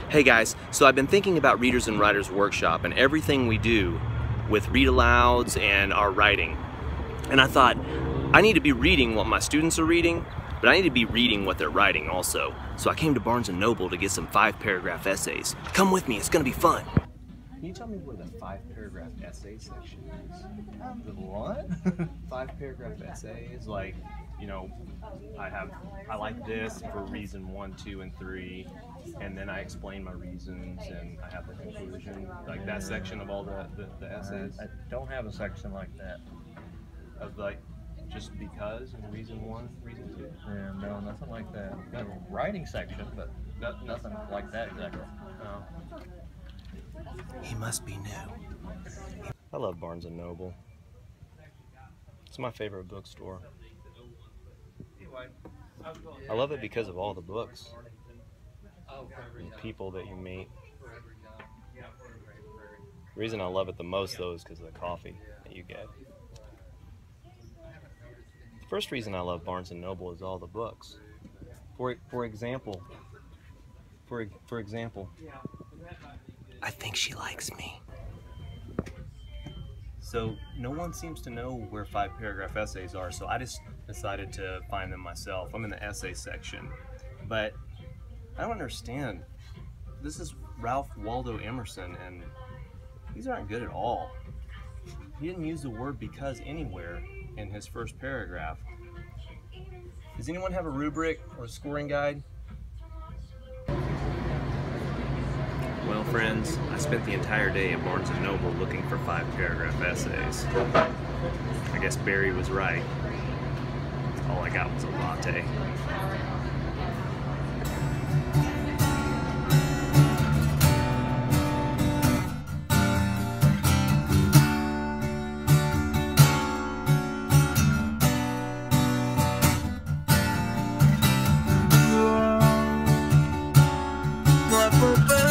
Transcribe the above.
Hey guys, so I've been thinking about Readers and Writers Workshop and everything we do with read-alouds and our writing. And I thought, I need to be reading what my students are reading, but I need to be reading what they're writing also. So I came to Barnes & Noble to get some 5-paragraph essays. Come with me, it's gonna be fun. Can you tell me where the 5-paragraph essay section is? The what? 5-paragraph essay is like, you know, I like this for reason 1, 2, and 3, and then I explain my reasons and I have the conclusion, like that section of all the essays. I don't have a section like that. Of like, just because and reason 1, reason 2? Yeah, no, nothing like that. Got a writing section, but nothing like that exactly. No. He must be new. I love Barnes & Noble. It's my favorite bookstore. I love it because of all the books and people that you meet. The reason I love it the most, though, is because of the coffee that you get. The first reason I love Barnes & Noble is all the books. For example, I think she likes me. So no one seems to know where 5-paragraph essays are, so I just decided to find them myself. I'm in the essay section, but I don't understand. This is Ralph Waldo Emerson, and these aren't good at all. He didn't use the word because anywhere in his first paragraph. Does anyone have a rubric or a scoring guide? Well, friends, I spent the entire day at Barnes & Noble looking for 5-paragraph essays. I guess Barry was right. All I got was a latte. But